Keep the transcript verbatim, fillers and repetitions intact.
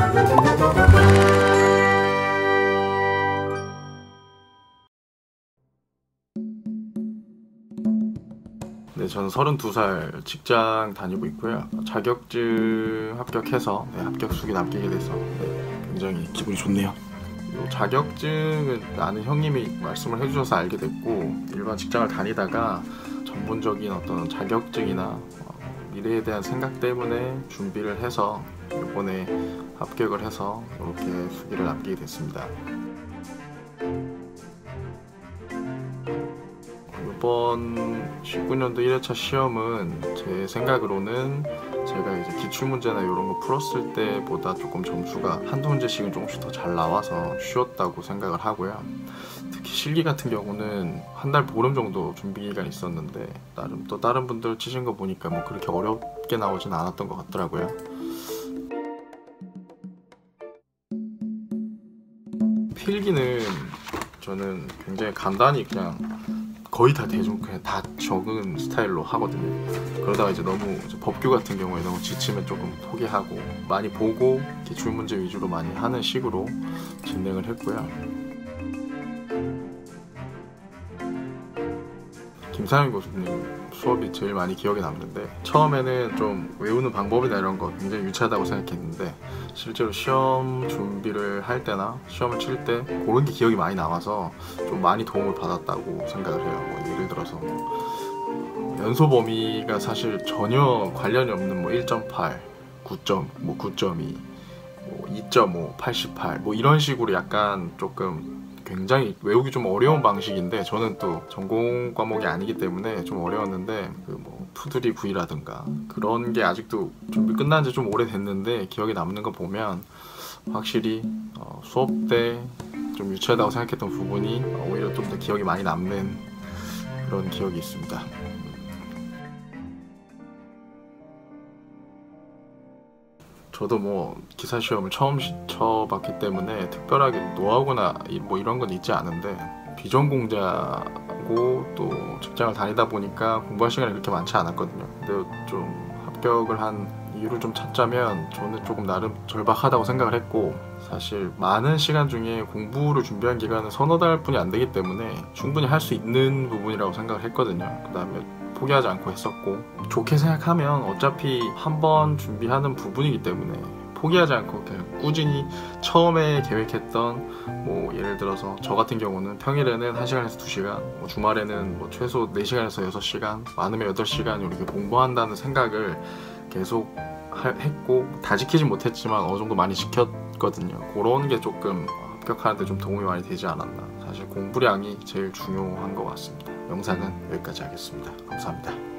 네, 저는 서른두 살 직장 다니고 있고요. 자격증 합격해서 네, 합격수기 남기게 돼서 네, 굉장히 기분이 좋네요. 이 자격증은 아는 형님이 말씀을 해주셔서 알게 됐고, 일반 직장을 다니다가 전문적인 어떤 자격증이나 어, 미래에 대한 생각 때문에 준비를 해서 이번에 합격을 해서 이렇게 수기를 남기게 됐습니다. 이번 십구 년도 일 회차 시험은 제 생각으로는 제가 이제 기출문제나 이런 거 풀었을 때보다 조금 점수가 한두 문제씩은 조금씩 더 잘 나와서 쉬웠다고 생각을 하고요. 특히 실기 같은 경우는 한 달 보름 정도 준비 기간이 있었는데, 나름 또 다른 분들 치신 거 보니까 뭐 그렇게 어렵게 나오진 않았던 것 같더라고요. 필기는 저는 굉장히 간단히 그냥 거의 다 대중 그냥 다 적은 스타일로 하거든요. 그러다가 이제 너무 이제 법규 같은 경우에 너무 지치면 조금 포기하고, 많이 보고 기출문제 위주로 많이 하는 식으로 진행을 했고요. 김상현 교수님 수업이 제일 많이 기억에 남는데, 처음에는 좀 외우는 방법이나 이런 거 굉장히 유치하다고 생각했는데, 실제로 시험 준비를 할 때나 시험을 칠 때 그런 게 기억이 많이 남아서 좀 많이 도움을 받았다고 생각을 해요. 뭐 예를 들어서 뭐 연소 범위가 사실 전혀 관련이 없는 뭐 일 점 팔, 구 점, 뭐 구 점 이, 뭐 이 점 오, 팔십팔 뭐 이런 식으로 약간 조금 굉장히 외우기 좀 어려운 방식인데, 저는 또 전공 과목이 아니기 때문에 좀 어려웠는데, 그 뭐 푸드리 구이라든가 그런 게 아직도 준비 끝난 지 좀 오래됐는데 기억에 남는 거 보면 확실히 어, 수업 때 좀 유치하다고 생각했던 부분이 오히려 좀 더 기억이 많이 남는 그런 기억이 있습니다. 저도 뭐 기사 시험을 처음 쳐봤기 때문에 특별하게 노하우나 뭐 이런 건 있지 않은데, 비전공자고 또 직장을 다니다 보니까 공부할 시간이 그렇게 많지 않았거든요. 근데 좀 합격을 한 이유를 좀 찾자면 저는 조금 나름 절박하다고 생각을 했고, 사실 많은 시간 중에 공부를 준비한 기간은 서너 달뿐이 안 되기 때문에 충분히 할 수 있는 부분이라고 생각을 했거든요. 그 다음에 포기하지 않고 했었고, 좋게 생각하면 어차피 한 번 준비하는 부분이기 때문에 포기하지 않고 그냥 꾸준히 처음에 계획했던, 뭐 예를 들어서 저 같은 경우는 평일에는 한 시간에서 두 시간, 뭐 주말에는 뭐 최소 네 시간에서 여섯 시간, 많으면 여덟 시간 이렇게 공부한다는 생각을 계속 하, 했고, 다 지키진 못했지만 어느 정도 많이 지켰거든요. 그런 게 조금 합격하는데 좀 도움이 많이 되지 않았나. 사실 공부량이 제일 중요한 것 같습니다. 영상은 여기까지 하겠습니다. 감사합니다.